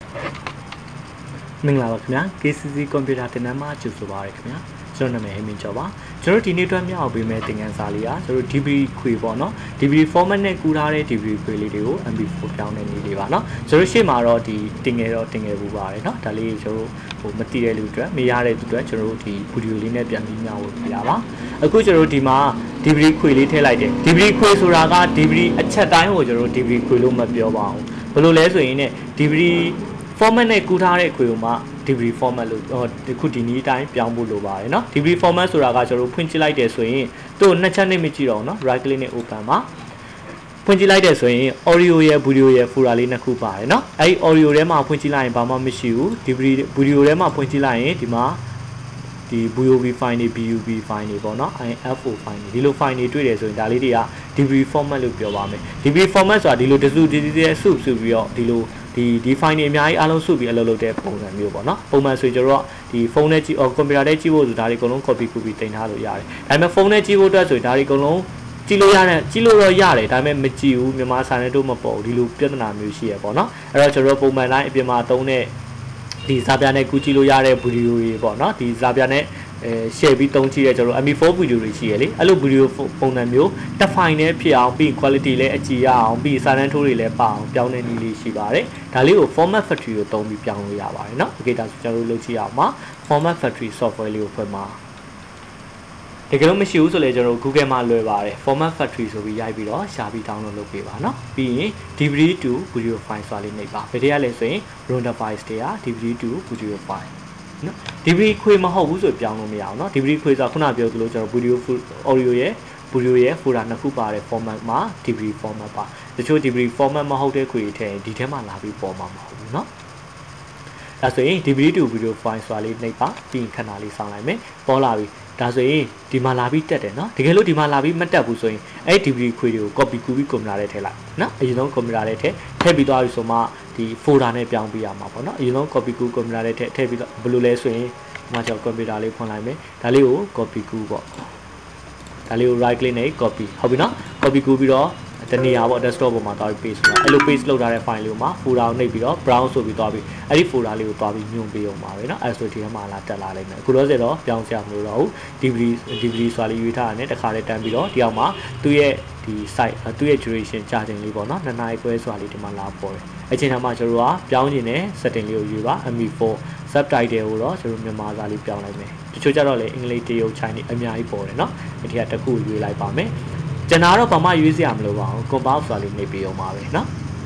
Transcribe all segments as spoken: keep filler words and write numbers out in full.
မင်္ဂလာပါခင်ဗျာ K C C Computer တင်နန်းမှာကြိုဆိုပါရခင်ဗျာကျွန်တော်နာမည်ဟိမင်းကျော်ပါကျွန်တော်ဒီနေ့အတွက်မြောက်ပေးမယ့်သင်ခန်းစာလေးကကျွန်တော် D B ခွေပေါ့နော် D B format နဲ့ကူထားတဲ့ D B ခွေလေးတွေကို M P four ပြောင်းနေနေလေးပါနော်ကျွန်တော်ရှေ့မှာတော့ဒီတင်ငယ်တော့တင်ငယ်ပူပါတယ်နော်ဒါလေးကျွန်တော်ဟိုမသိတဲ့လူတွေမရတဲ့သူတွေကျွန်တော်တို့ဒီ video လေးနဲ့ပြန်ပြီးညှောင်းပြရပါအခုကျွန်တော်ဒီမှာ D B ခွေလေးထည့်လိုက်တယ် D B ခွေဆိုတာက D B အချက်တိုင်းကိုကျွန်တော် D B ခွေလို့မပြောပါဘူးဘယ်လိုလဲဆိုရင်ね D B format နဲ့ကူထားတဲ့ခွေကိုမှ D B format လို့ဒီခုဒီနည်းအတိုင်းပြောင်းဖို့လိုပါတယ်เนาะ D B format ဆိုတာကကျွန်တော်ဖွင့်ကြည့်လိုက်တယ်ဆိုရင်သူ့နှစ်ချက်နဲ့မကြည့်တော့เนาะ right click နဲ့ open မှာဖွင့်ကြည့်လိုက်တယ်ဆိုရင် audio ရဲ့ video ရဲ့ folder လေးနှစ်ခုပါတယ်เนาะအဲဒီ audio ထဲမှာဖွင့်ကြည့်လိုက်ရင်ဘာမှမရှိဘူး D B video ထဲမှာဖွင့်ကြည့်လိုက်ရင်ဒီမှာဒီ V O V file တွေ B U V file တွေပေါ့เนาะ I F O file တွေဒီလို file တွေတွေ့တယ်ဆိုရင်ဒါလေးတွေက D B format လို့ပြောပါမယ် D B format ဆိုတာဒီလိုတစုတည်းတည်းစုစုပြီးတော့ဒီလိုဒီဒီ file တွေအများကြီးအားလုံးစုပြီးအလုပ်လုပ်တဲ့ပုံစံမျိုးပေါ့နော်ပုံမှန်ဆိုကျွန်တော်တို့ဒီဖုန်းနဲ့ကြည့် computer နဲ့ကြည့်ဖို့ဆိုဒါတွေအကုန်လုံး copy copy တင်ထားလို့ရတယ်ဒါပေမဲ့ဖုန်းနဲ့ကြည့်ဖို့အတွက်ဆိုဒါတွေအကုန်လုံးကြည့်လို့ရတယ်ကြည့်လို့တော့ရတယ်ဒါပေမဲ့မကြည့်ဘူးမြန်မာစာနဲ့တော့မပေါ်ဘူးဒီလိုပြဿနာမျိုးရှိရပေါ့နော်အဲ့တော့ကျွန်တော်တို့ပုံမှန်တိုင်းအပြင်မှာသုံးတဲ့ဒီဇာပြနဲ့ကူကြည့်လို့ရတဲ့ video တွေပေါ့နော်ဒီဇာပြနဲ့အဲ share ပြီးတုံးကြည့်ရဲကျွန်တော် M P four video တွေရှိရလေအဲ့လို video ပုံစံမျိုးတစ် file နဲ့ဖြစ်အောင်ပြီး quality လည်းအကြည့်ရအောင်ပြီးစာတန်းထိုးတွေလည်းပါအောင်ပြောင်းတဲ့နည်းလေးရှိပါတယ်ဒါလေးကို format factory ကိုတုံးပြီးပြောင်းလို့ရပါတယ်เนาะ okay ဒါဆိုကျွန်တော်တို့လုပ်ကြည့်အောင်ပါ format factory software လေးကိုဖွင့်ပါတကယ်လို့မရှိဘူးဆိုလည်းကျွန်တော် Google မှာလွယ်ပါတယ် format factory ဆိုပြီးရိုက်ပြီးတော့ရှာပြီး download လုပ်ပေးပါเนาะပြီးရင် D V D to video file ဆိုတာလေးနှိပ်ပါဘယ်တည်းရလဲဆိုရင် raw device တွေက D V D to video fileနော် D V D ခွေမဟုတ်ဘူးဆိုပြောင်းလို့မရအောင်เนาะ D V D ခွေဆိုတာခုနပြောသလိုကျွန်တော် video audio ရဲ့ video ရဲ့ folder နှစ်ခုပါတဲ့ format မှာ D V D format ပါတချို့ D V D format မဟုတ်တဲ့ခွေတွေထည့်ဒီထဲမှာလာပြီးပေါ်မှာမဟုတ်ဘူးเนาะဒါဆိုရင် D V D to video file ဆိုတာလေးနှိပ်ပါပြီးခဏလေးစောင့်လိုက်မယ်ပေါ်လာပြီဒါဆိုရင်ဒီမှာလာပြီးတက်တယ်เนาะတကယ်လို့ဒီမှာလာပြီးမတက်ဘူးဆိုရင်အဲ့ D V D ခွေတွေကို copy ကူးပြီး computer ထဲထည့်လိုက်เนาะအရင်ဆုံး computer ထဲထည့်ထည့်ပြီးသွားပြီဆိုမှဒီ folder နဲ့ပြောင်းပြရမှာပေါ့เนาะအရင်ဆုံး copy ကူး computer ထဲထည့်ထည့်ပြီးတော့ဘယ်လိုလဲဆိုရင်ဒီမှာကျွန်တော် computer လေးဖွင့်လိုက်မယ်ဒါလေးကို copy ကူးပေါ့ဒါလေးကို right click နဲ့ copy ဟုတ်ပြီเนาะ copy ကူးပြီးတော့တနေရာပေါ့ desktop ပေါ်မှာသွားပြီး paste လုပ်အဲ့လို paste လုပ်ထားတဲ့ file လေးကိုမှ folder ကိုနှိပ်ပြီးတော့ browse ဆိုပြီးသွားပြီးအဲ့ဒီ folder လေးကိုသွားပြီးညွှန်ပေးအောင်ပါပဲเนาะအဲ့ဆိုဒီထဲမှာလာတက်လာလိမ့်မယ်အခုတော့ဆိုတော့ပြောင်းစရာမလိုတော့ဘူး D V D D V D ဆိုတာလေးရွေးထားတာနဲ့တစ်ခါလေးတန်းပြီးတော့ဒီအောင်မှာသူ့ရဲ့ဒီ site သူ့ရဲ့ duration ကြာချိန်လေးပေါ့เนาะနှစ်နာရီခွဲဆိုတာလေးဒီမှာလာပေါ်တယ်အချိန်တိုင်းမှာကျွန်တော်တို့ကပြောင်းနေတဲ့ setting လေးကိုယူပါ M P four subtitle ကိုတော့ကျွန်တော်မြန်မာစာလေးပြောင်းလိုက်မယ်တချို့ကျတော့လေအင်္ဂလိပ်တရုတ် Chinese အများကြီးပေါ်တယ်เนาะဒီထက်တစ်ခုရွေးလိုက်ပါမယ်ကျွန်တော်တော့ဘာမှရွေးစရာမလိုပါဘူး compile ဆိုတာလေးနေပြီးအောင်ပါပဲเนาะ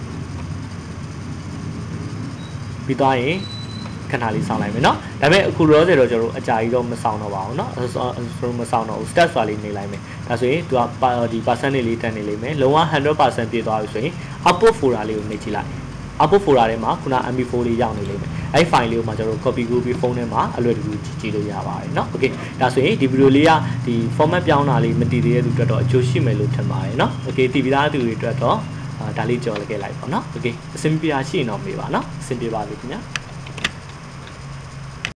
ပြီးသွားရင်ခဏလေးစောင့်လိုက်မယ်เนาะဒါပေမဲ့အခုရောဆိုတော့ကျွန်တော်အကြာကြီးတော့မဆောင်တော့ပါဘူးเนาะဆိုတော့မဆောင်တော့ဘူး stat ဆိုတာလေးနေလိုက်မယ်ဒါဆိုရင်သူကဒီ percentage လေးတက်နေလိမ့်မယ်လုံးဝ one hundred percent ပြည့်သွားပြီဆိုရင် output folder လေးကိုနှိပ်ကြည့်လိုက် output folder ထဲမှာခုန M P four လေးရောက်နေလိမ့်မယ်အဲ့ file လေးကိုမှကျွန်တော် copy ကူးပြီးဖုန်းထဲမှာအလွယ်တကူကြည့်လို့ရပါတယ်เนาะ okay ဒါဆိုရင်ဒီ video လေးကဒီ format ပြောင်းတာလေးမတည်သေးတဲ့လူတွေတော့အကျိုးရှိမယ်လို့ထင်ပါတယ်เนาะ okay တည်ပြီးသားသူတွေအတွက်တော့ဒါလေးကြော်လိုက်ခဲ့လိုက်ပါเนาะ okay အဆင်ပြေပါရှိရင်တော့မေးပါเนาะအဆင်ပြေပါပြီခင်ဗျာ